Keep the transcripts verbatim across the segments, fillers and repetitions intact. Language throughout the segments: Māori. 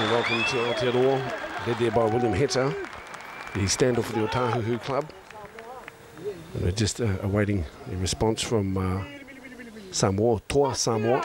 welcome to Aotearoa, led there by William Heta, the standoff for the Otahuhu Club. And we're just uh, awaiting a response from uh, Samoa, Toa Samoa.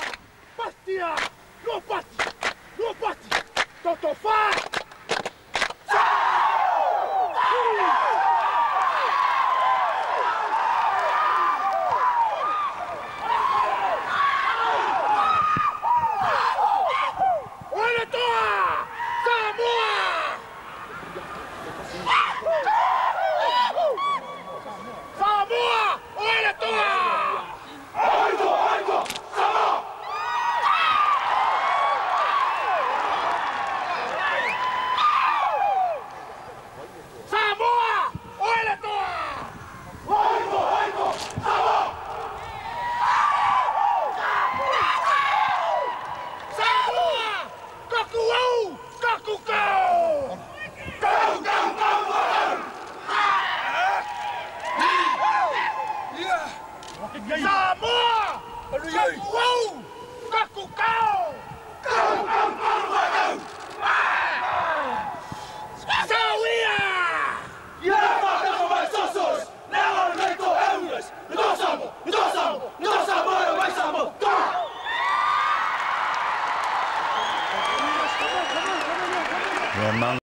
Yeah,